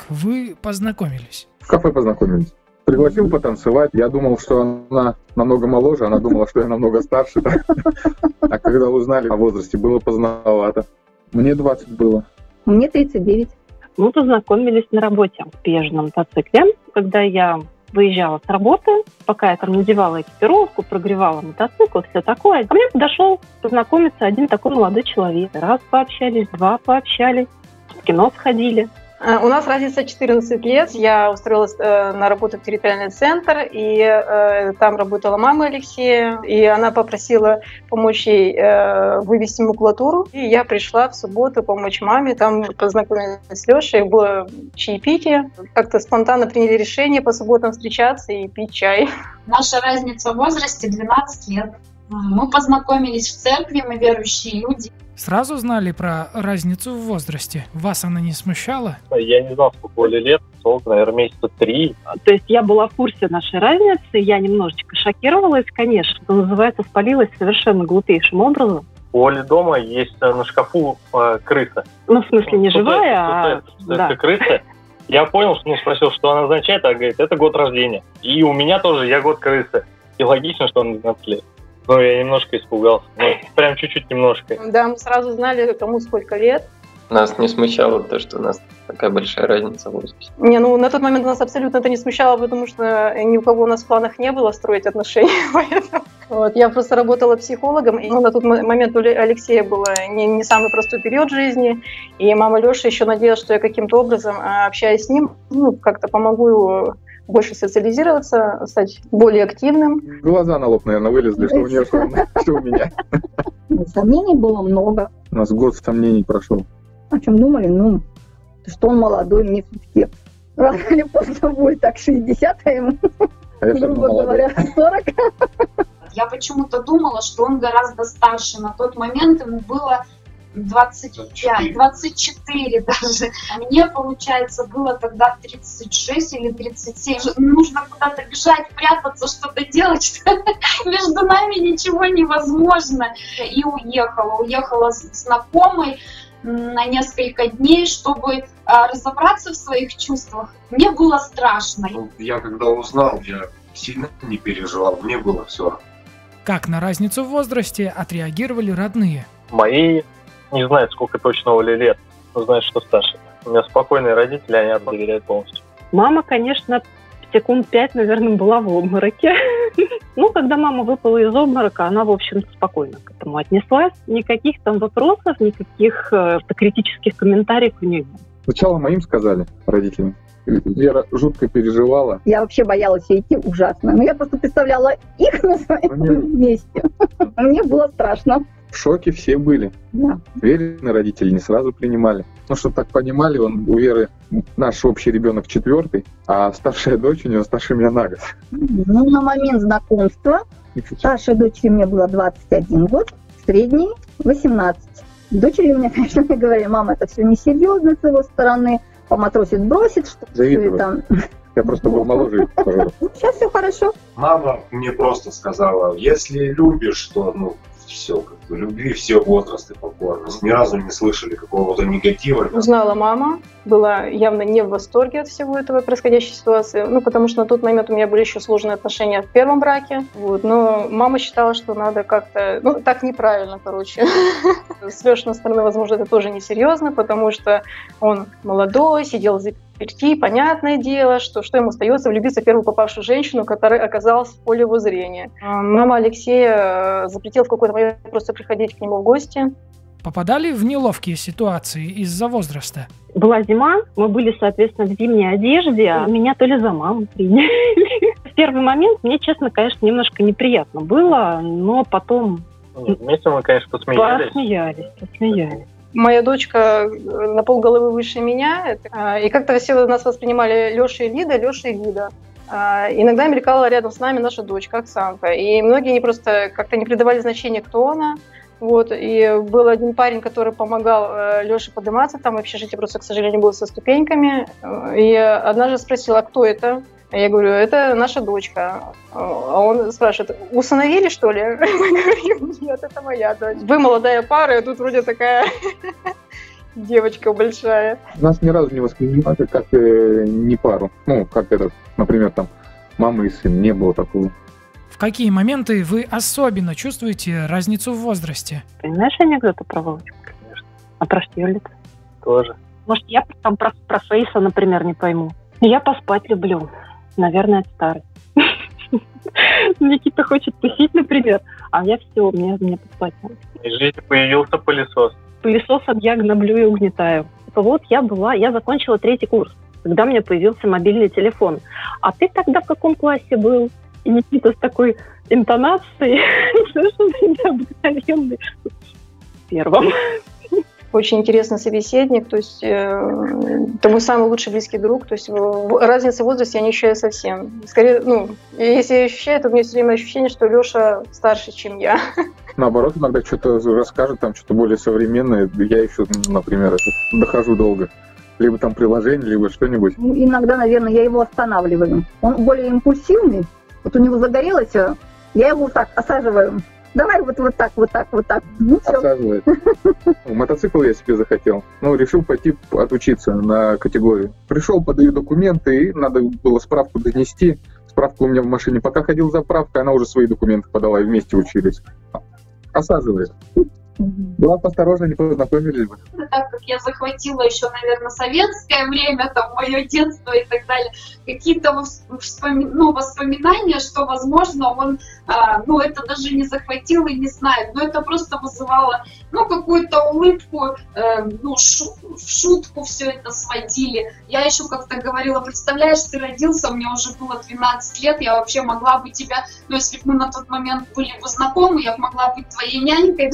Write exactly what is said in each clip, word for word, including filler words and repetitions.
вы познакомились? В кафе познакомились. Пригласил потанцевать. Я думал, что она намного моложе, она думала, что я намного старше. А когда узнали о возрасте, было поздновато. Мне двадцать было. Мне тридцать девять. Мы познакомились на работе в пляжном мотоцикле. Когда я выезжала с работы, пока я там надевала экипировку, прогревала мотоцикл, все такое, ко мне подошел познакомиться один такой молодой человек. Раз пообщались, два пообщались, в кино сходили. У нас разница четырнадцать лет. Я устроилась э, на работу в территориальный центр, и э, там работала мама Алексея, и она попросила помочь ей э, вывести макулатуру. И я пришла в субботу помочь маме, там познакомилась с Лешей, было чаепитие. Как-то спонтанно приняли решение по субботам встречаться и пить чай. Наша разница в возрасте двенадцать лет. Мы познакомились в церкви, мы верующие люди. Сразу знали про разницу в возрасте? Вас она не смущала? Я не знал, сколько Оле лет, сколько, наверное, месяца три. То есть я была в курсе нашей разницы, я немножечко шокировалась, конечно, что называется, спалилась совершенно глупейшим образом. У Оли дома есть на шкафу э, крыса. Ну, в смысле, не живая, а... Да. Крыса. Я понял, что, ну, спросил, что она означает, а говорит, это год рождения. И у меня тоже, я год крысы. И логично, что он двенадцать лет. Ну, я немножко испугался. Ну, прям чуть-чуть немножко. Да, мы сразу знали, кому сколько лет. Нас не смущало то, что у нас такая большая разница в возрасте. Не, ну на тот момент нас абсолютно это не смущало, потому что ни у кого у нас в планах не было строить отношения. Поэтому вот, я просто работала психологом, и ну, на тот момент у Алексея был не, не самый простой период жизни, и мама Леши еще надеялась, что я каким-то образом, общаясь с ним, ну, как-то помогу больше социализироваться, стать более активным. Глаза на лоб, наверное, вылезли, что у нее, что у меня. Сомнений было много. У нас год сомнений прошел. О чем думали? Ну, что он молодой, мне все-таки рано или поздно будет так шестьдесят, а ему, грубо говоря, сорок. Я почему-то думала, что он гораздо старше. На тот момент ему было двадцать пять, двадцать четыре даже. А мне, получается, было тогда тридцать шесть или тридцать семь. Нужно куда-то бежать, прятаться, что-то делать, что между нами ничего невозможно. И уехала. Уехала с знакомой на несколько дней, чтобы а, разобраться в своих чувствах. Мне было страшно. Ну, я когда узнал, я сильно не переживал. Мне было все. Как на разницу в возрасте отреагировали родные? Мои не знают, сколько точно Оле лет, но знают, что старше. У меня спокойные родители, они доверяют полностью. Мама, конечно, секунд пять, наверное, была в обмороке. Ну, когда мама выпала из обморока, она, в общем-то, спокойно к этому отнеслась. Никаких там вопросов, никаких э, критических комментариев у нее нет. Сначала моим сказали, родителям. Вера жутко переживала. Я вообще боялась идти ужасно. Но я просто представляла их на своем месте. Мне было страшно. В шоке все были. Да. Верины родители не сразу принимали. Ну, чтобы так понимали, он у Веры наш общий ребенок четвертый, а старшая дочь у него старше меня на год. Ну, на момент знакомства старшей дочери мне было двадцать один год, средней восемнадцать. Дочери мне, конечно, говорили: мама, это все несерьезно с его стороны, поматросит, бросит, что все это... Я просто был моложе. Сейчас все хорошо. Мама мне просто сказала: если любишь, то, ну, все, как бы, любви все возрасты покорны. Ни разу не слышали какого-то негатива. Узнала мама, была явно не в восторге от всего этого происходящей ситуации, ну, потому что на тот момент у меня были еще сложные отношения в первом браке, вот, но мама считала, что надо как-то, ну, так неправильно, короче. С Лешиной стороны, возможно, это тоже несерьезно, потому что он молодой, сидел за перти, понятное дело, что, что ему остается влюбиться в первую попавшую женщину, которая оказалась в поле его зрения. Мама Алексея запретила в какой-то момент просто приходить к нему в гости. Попадали в неловкие ситуации из-за возраста? Была зима, мы были, соответственно, в зимней одежде, а меня то ли за маму приняли. В первый момент мне, честно, конечно, немножко неприятно было, но потом... Вместе мы, конечно, посмеялись. Посмеялись, посмеялись. Моя дочка на полголовы выше меня, и как-то все нас воспринимали Леша и Лида, Леша и Лида. Иногда мелькала рядом с нами наша дочка Оксанка, и многие не просто как-то не придавали значения, кто она. Вот, и был один парень, который помогал Леше подниматься, там в общежитии просто, к сожалению, было со ступеньками, и однажды спросила: кто это? Я говорю: это наша дочка. А он спрашивает: усыновили, что ли? Мы говорим: нет, это моя дочь. Вы молодая пара, и тут вроде такая девочка большая. Нас ни разу не воспринимали как э, не пару. Ну, как этот, например, там, мама и сын. Не было такого. В какие моменты вы особенно чувствуете разницу в возрасте? Понимаешь анекдоты про Вовочку? Конечно. А про Штирлица? Тоже. Может, я там про, про Фейса, например, не пойму. Я поспать люблю. Наверное, это старость. Никита хочет тусить, например, а я все, мне, мне поспать надо. В жизни появился пылесос. Пылесосом я гноблю и угнетаю. Вот я была, я закончила третий курс, когда у меня появился мобильный телефон. А ты тогда в каком классе был? И Никита с такой интонацией, совершенно необыкновенный. В первом. Очень интересный собеседник, то есть э, это мой самый лучший близкий друг, то есть в, разницы в возрасте я не ощущаю совсем. Скорее, ну, если я ощущаю, то у меня все время ощущение, что Леша старше, чем я. Наоборот, иногда что-то расскажет, там что-то более современное, я еще, например, дохожу долго. Либо там приложение, либо что-нибудь. Ну, иногда, наверное, я его останавливаю. Он более импульсивный, вот у него загорелось, я его так осаживаю. Давай вот, вот так, вот так, вот так. Ну, все. Осаживает. Мотоцикл я себе захотел. Ну, решил пойти отучиться на категорию. Пришел, подаю документы, и надо было справку донести. Справка у меня в машине. Пока ходил за справкой, она уже свои документы подала, и вместе учились. Осаживает. Была бы осторожна, не познакомились бы. Так как я захватила еще, наверное, советское время, там, мое детство и так далее, какие-то воспоми... ну, воспоминания, что, возможно, он, а, ну, это даже не захватил и не знает, но это просто вызывало, ну, какую-то улыбку, э, ну, шу... в шутку все это сводили. Я еще как-то говорила, представляешь, ты родился, мне уже было двенадцать лет, я вообще могла бы тебя, ну, если бы мы на тот момент были бы знакомы, я могла быть твоей нянькой,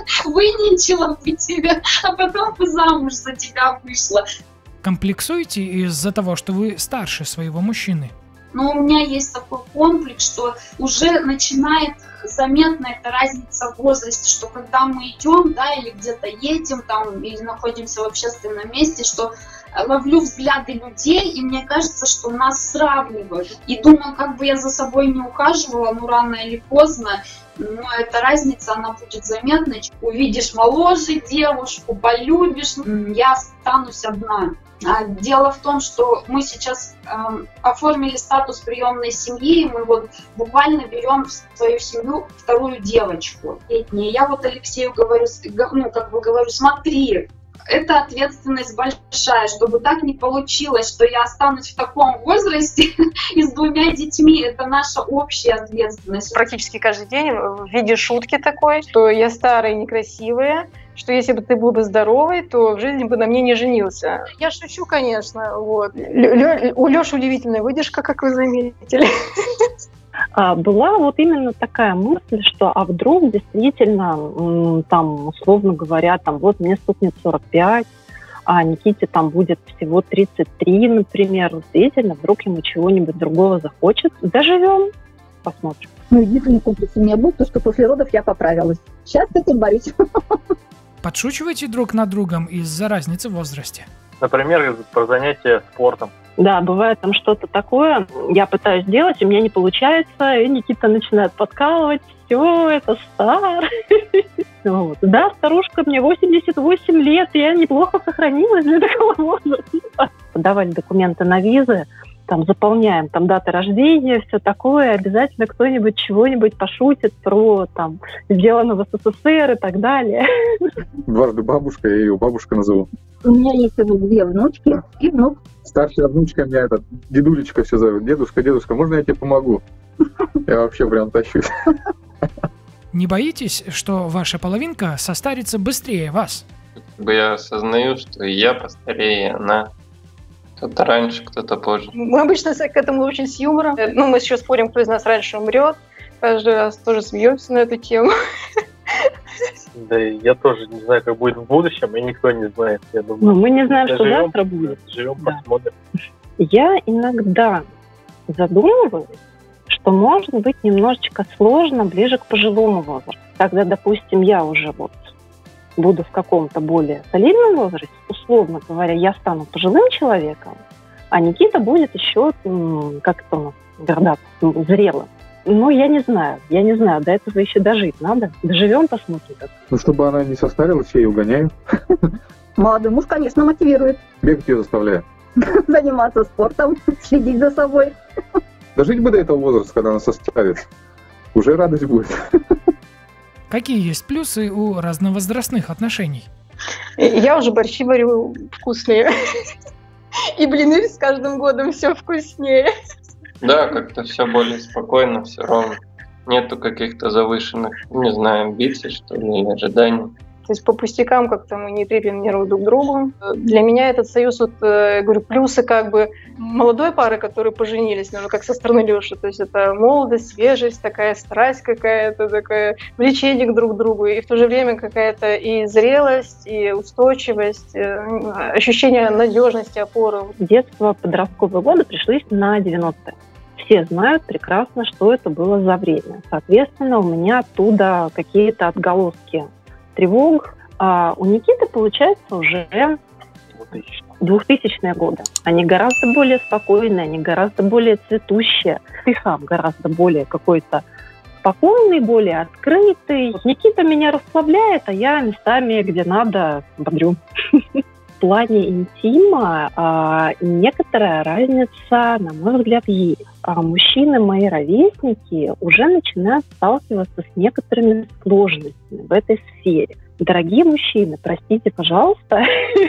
выненчила бы тебя, а потом бы замуж за тебя вышла. Комплексуете из-за того, что вы старше своего мужчины? Но у меня есть такой комплекс, что уже начинает заметна эта разница в возрасте, что когда мы идем, да, или где-то едем, там, или находимся в общественном месте, что ловлю взгляды людей, и мне кажется, что нас сравнивают. И думаю, как бы я за собой не ухаживала, ну, рано или поздно, но эта разница, она будет заметна. Увидишь моложе девушку, полюбишь, я останусь одна. Дело в том, что мы сейчас э, оформили статус приемной семьи, и мы вот буквально берем в свою семью вторую девочку. Я вот Алексею говорю, ну, как бы говорю, смотри, это ответственность большая, чтобы так не получилось, что я останусь в таком возрасте и с двумя детьми. Это наша общая ответственность. Практически каждый день в виде шутки такой, что я старая и некрасивая, что если бы ты был бы здоровый, то в жизни бы на мне не женился. Я шучу, конечно. Вот. Лё, у Лёши удивительная выдержка, как вы заметили. А была вот именно такая мысль, что а вдруг действительно, там, условно говоря, там, вот мне стукнет сорок пять, а Никите там будет всего тридцать три, например. Действительно, вдруг ему чего-нибудь другого захочет. Доживем, посмотрим. Ну, единственный комплекс у меня был, то, что после родов я поправилась. Сейчас с этим борюсь. Подшучиваете друг над другом из-за разницы в возрасте? Например, про занятия спортом. Да, бывает там что-то такое, я пытаюсь делать, у меня не получается, и Никита начинает подкалывать, все, это стар. Вот. Да, старушка, мне восемьдесят восемь лет, я неплохо сохранилась для такого возраста. Подавали документы на визы, там заполняем там даты рождения, все такое, обязательно кто-нибудь чего-нибудь пошутит про там сделано в СССР и так далее. Дважды бабушка, я ее бабушка назову. У меня есть две внучки и внук. Старшая внучка меня этот дедулечка все зовет. Дедушка, дедушка, можно я тебе помогу? Я вообще прям тащусь. Не боитесь, что ваша половинка состарится быстрее вас? Я осознаю, что я постарее, она кто-то раньше, кто-то позже. Мы обычно к этому очень с юмором. Ну, мы еще спорим, кто из нас раньше умрет. Каждый раз тоже смеемся на эту тему. Да, я тоже не знаю, как будет в будущем, и никто не знает, я думаю. Ну, мы не знаем, Доживем, что завтра будет. Живем, да. Посмотрим. Я иногда задумываюсь, что может быть немножечко сложно ближе к пожилому возрасту. Когда, допустим, я уже вот буду в каком-то более солидном возрасте, условно говоря, я стану пожилым человеком, а Никита будет еще, как это у нас, градация, зрелым. Ну, я не знаю, я не знаю, до этого еще дожить надо. Доживем, посмотрим. Как. Ну, чтобы она не состарилась, я ее угоняю. Молодой муж, конечно, мотивирует. Бегать ее заставляет. Заниматься спортом, следить за собой. Дожить бы до этого возраста, когда она состарится. Уже радость будет. Какие есть плюсы у разновозрастных отношений? Я уже борщи варю вкусные. И блины с каждым годом все вкуснее. Да, как-то все более спокойно, все ровно. Нету каких-то завышенных, не знаю, амбиций, что ли, или ожиданий. То есть по пустякам как-то мы не трепим нервы друг другу. Для меня этот союз, вот, э, говорю, плюсы как бы молодой пары, которые поженились, наверное, как со стороны Лёши. То есть это молодость, свежесть, такая страсть какая-то, такое влечение к друг другу. И в то же время какая-то и зрелость, и устойчивость, э, ощущение надежности, опоры. Детство, подростковые годы пришлись на девяностые. Все знают прекрасно, что это было за время. Соответственно, у меня оттуда какие-то отголоски тревог. А у Никиты, получается, уже двухтысячные годы. Они гораздо более спокойные, они гораздо более цветущие. Ты сам гораздо более какой-то спокойный, более открытый. Вот Никита меня расслабляет, а я местами, где надо, бодрю. В плане интима а, некоторая разница, на мой взгляд, есть. А мужчины, мои ровесники, уже начинают сталкиваться с некоторыми сложностями в этой сфере. Дорогие мужчины, простите, пожалуйста,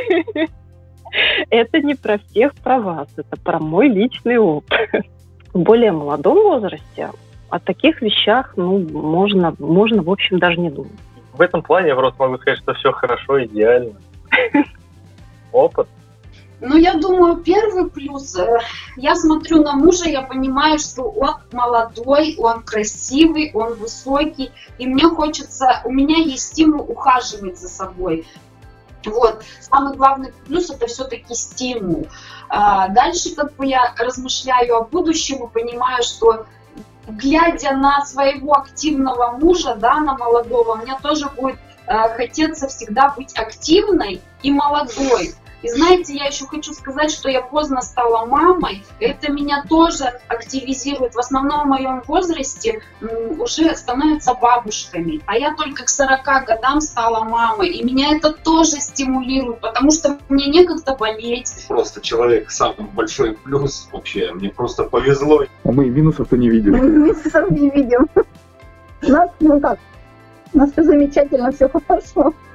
это не про всех, про вас, это про мой личный опыт. В более молодом возрасте о таких вещах, ну, можно, можно, в общем, даже не думать. В этом плане я просто могу сказать, что все хорошо, идеально. Опыт. Ну, я думаю, первый плюс, я смотрю на мужа, я понимаю, что он молодой, он красивый, он высокий, и мне хочется, у меня есть стимул ухаживать за собой. Вот. Самый главный плюс – это все-таки стимул. А дальше как бы я размышляю о будущем и понимаю, что глядя на своего активного мужа, да, на молодого, мне тоже будет э, хотеться всегда быть активной и молодой. И знаете, я еще хочу сказать, что я поздно стала мамой. Это меня тоже активизирует. В основном в моем возрасте м, уже становятся бабушками. А я только к сорока годам стала мамой. И меня это тоже стимулирует, потому что мне некогда болеть. Просто человек самый большой плюс вообще. Мне просто повезло. А мы и минусов-то не видим. Мы минусов не видим. У нас, ну как, у нас все замечательно, все хорошо.